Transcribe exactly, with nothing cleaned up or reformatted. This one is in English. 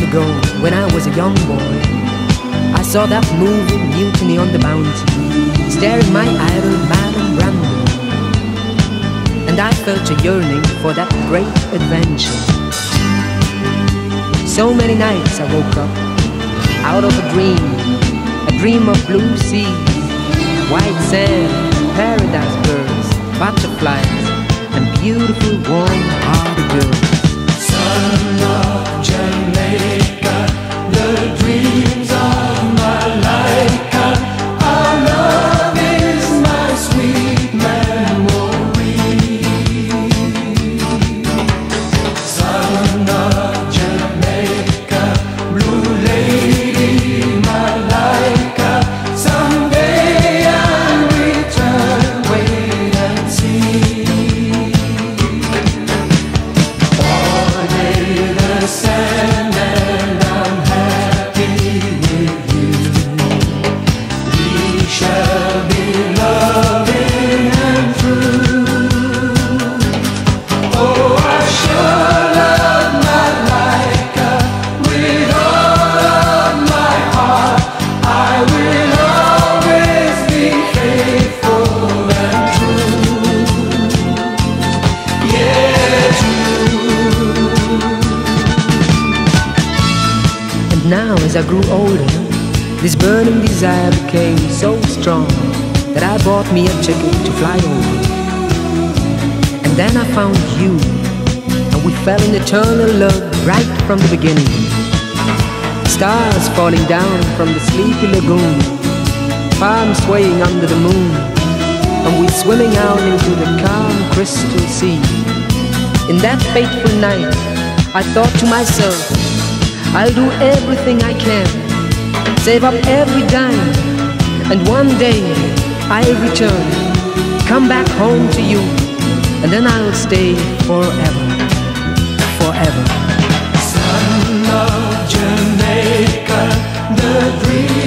ago, when I was a young boy, I saw that movie Mutiny on the Bounty, staring my idol Marlon Brando, and I felt a yearning for that great adventure. So many nights I woke up out of a dream, a dream of blue seas, white sand, paradise birds, butterflies, and beautiful warm-hearted girls. Son of Jamaica, the dreams of Malika, our love is my sweet memory. Son of Jamaica, blue lady Malika, someday I'll return, wait and see. Sand and I'm happy with you. We shall be loving and true. Oh, I sure love Malika with all of my heart. I will always be faithful and true. Yeah, true. Now as I grew older, this burning desire became so strong that I bought me a ticket to fly over. And then I found you, and we fell in eternal love right from the beginning. Stars falling down from the sleepy lagoon, palms swaying under the moon, and we swimming out into the calm crystal sea. In that fateful night, I thought to myself, I'll do everything I can, save up every dime, and one day I'll return, come back home to you, and then I'll stay forever, forever. Son of Jamaica, the dream